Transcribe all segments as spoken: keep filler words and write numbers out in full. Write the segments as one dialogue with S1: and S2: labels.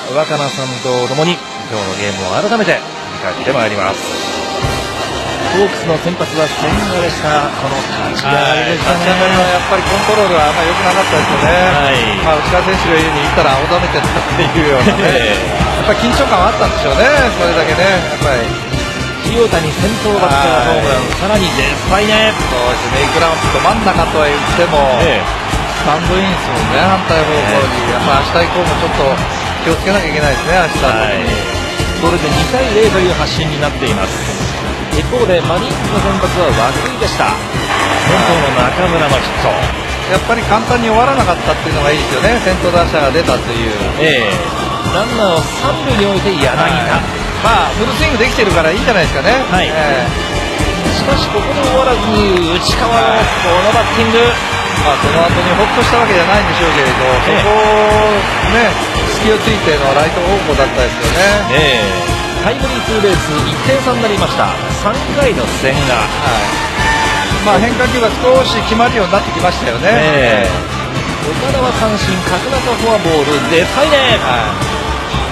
S1: 若菜さんと共に今日のゲームを改めて振り返ってまいります。ホークスの先発は千賀でした。この立ち上がりでしたね。
S2: 立ち上がりはやっぱりコントロールはあんまり良くなかったですよね。はい、まあ、内川選手が言うに言ったら青ざめてたっていうようなねやっぱり緊張感はあったんでしょうね。それだけねやっぱり
S1: 清谷先頭バッターホームラン、さらにデスパイネ、
S2: そうですね、グラウンド真ん中とは言っても、ええ、スタンドインですもんね、反対方向に、ええ、やっぱ明日以降もちょっと気をつけなきゃいけないですね、明日、はい、
S1: これでにたいゼロという発進になっています。一方でマリーンズの先発は涌井でした。先頭の中村のヒット、
S2: やっぱり簡単に終わらなかったっていうのがいいですよね、先頭打者が出たという、
S1: ええ、ランナーを三塁に置いて柳田、はい、
S2: まあ、フルスイングできてるからいいんじゃないですかね。はい、え
S1: ー、しかしここで終わらずに内川のこのバッティング、
S2: まあ、その後にホッとしたわけじゃないんでしょうけれど、そこをね隙をついてのライト方向だったですよね。
S1: えータイムリーツーベースいってんさになりました。さんかいの千賀、はい、
S2: まあ、変化球が少し決まるようになってきましたよね。え
S1: ー、岡田は三振、角中フォアボールでファイネ、
S2: はい、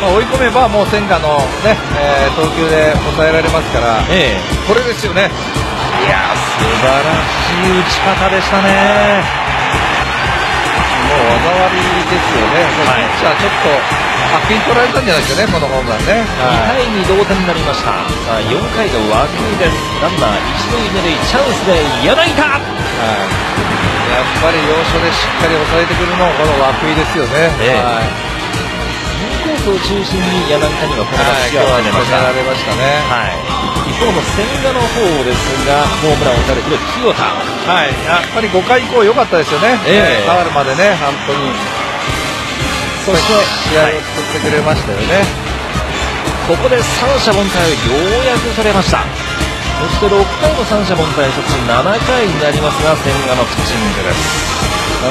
S2: まあ、追い込めばもう千賀の、ねえー、投球で抑えられますから、えー、これですよね。
S1: いや素晴らしい打ち方でしたね。
S2: もう技ありですよね。はい、ピッチャーちょっとあピン取られたんじゃないですかね、このホームランね。
S1: にたいに同点になりました。さあよんかいの涌井です。ランナー一塁二塁チャンスで柳田、はい、
S2: やっぱり要所でしっかり抑えてくるのこの涌井ですよね。えーはい、
S1: インコースを中心に柳田にはこの打席が始めました。
S2: られましたね。はい、
S1: 一方の千賀の方ですがホームランを打たれている清田、
S2: はい、やっぱりごかい以降良かったですよね。えー、変わるまでね本当に。そして試合を作ってくれましたよね。
S1: ここで三者凡退をようやくされました。そしてろっかいの三者凡退そしてななかいになりますが千賀のピッチングです。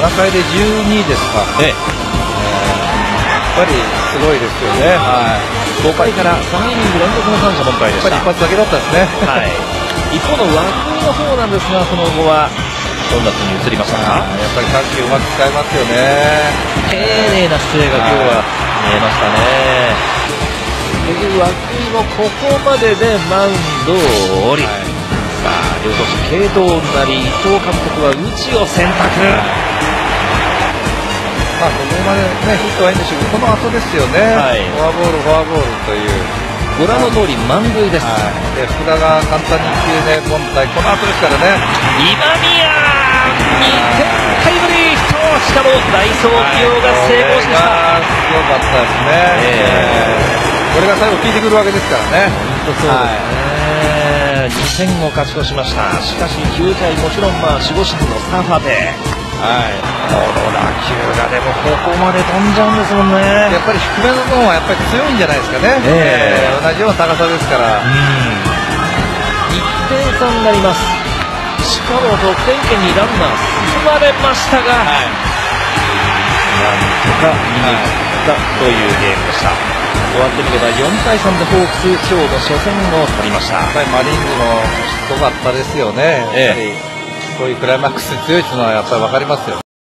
S2: ななかいでじゅうにですか。ええ、やっぱりすごいですよね。はい、
S1: ごかいからさんイニング連続の三者凡退でした。
S2: やっぱり一発だけだったですね。
S1: はい、一方の涌井の方なんですがその後はどんな風に移りましたか。
S2: やっぱり緩急うまく使いますよね。
S1: 丁寧な姿勢が今日は見えましたね。結局涌井もここまででマウンドを降り、はい、さあ両投手継投なり伊藤監督は内を選択、
S2: まあここまでねヒットはいいんでしょうけどこの後ですよね。はい、フォアボールフォアボールという
S1: ご覧の通り満塁です。
S2: はい、で福田が簡単にいっきゅうで凡退、この後ですからね。
S1: 今宮にてんタイムリーヒット、しかも代走起用が成功しました。
S2: すごかったですね。えーこれが最後効いてくるわけですからね。
S1: 本当そうですね。にてんを勝ち越しました。しかしきゅうかいもちろんまあ守護神のスターファーテ、はい、この打球がでもここまで飛んじゃうんですもんね。
S2: やっぱり低めのゾーンはやっぱり強いんじゃないですかね。えー、同じような高さですから。
S1: いってんさになります。しかも得点圏にランナー進まれましたが、はい、なんとか逃げ切ったというゲームでした。終わってみればよんたいさんでホークス今日の初戦を取りました。
S2: やっぱりマリーンズもすごかったですよね。ええ、やっぱりこういうクライマックスに強いというのはやっぱり分かりますよ。